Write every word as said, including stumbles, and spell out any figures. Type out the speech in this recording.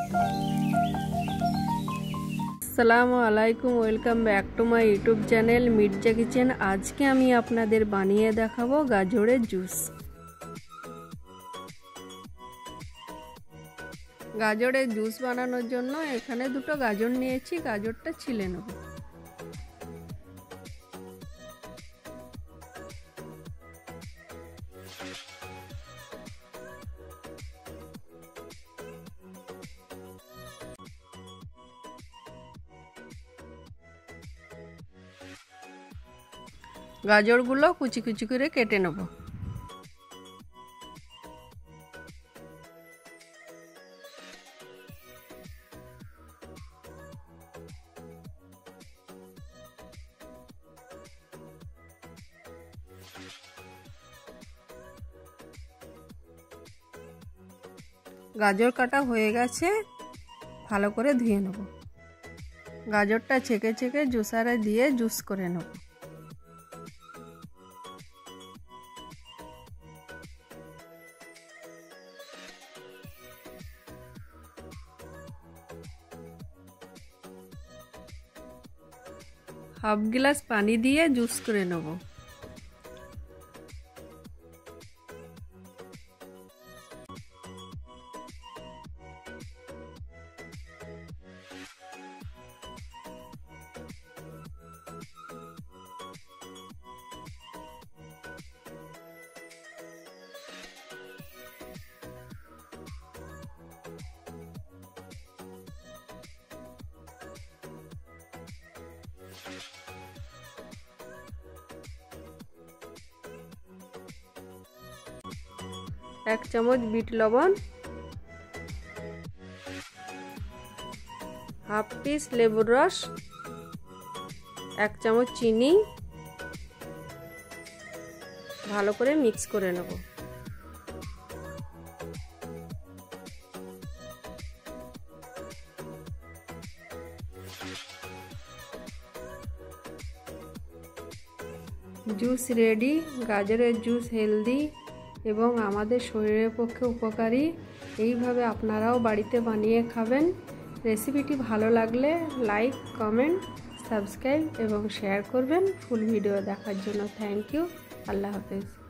আসসালামু আলাইকুম, welcome back to my YouTube channel Mirza kitchen. আজকে আমি আপনাদের বানিয়ে দেখাবো গাজরের জুস। গাজরের জুস বানানোর জন্য এখানে দুটো গাজর নিয়েছি, গাজরটা ছিলে নেব। গাজরগুলো কুচি কুচি করে কেটে নেব। গাজর কাটা হয়ে গেছে, ভালো করে ধুয়ে নেব। গাজরটা ছেঁকে ছেঁকে জুসারে দিয়ে জুস করে নেব। হাফ গ্লাস পানি দিয়ে জুস করে নেব। এক চামচ বিট লবণ, হাফ পিস লেবুর রস, এক চামচ চিনি, ভালো করে মিক্স করে নেব। Juice ready. গাজরের জুস হেলদি এবং আমাদের শরীরের পক্ষে উপকারী। এইভাবে আপনারাও বাড়িতে বানিয়ে খাবেন। রেসিপিটি ভালো লাগলে লাইক, কমেন্ট, সাবস্ক্রাইব এবং শেয়ার করবেন। ফুল ভিডিও দেখার জন্য থ্যাংক ইউ। আল্লাহ হাফেজ।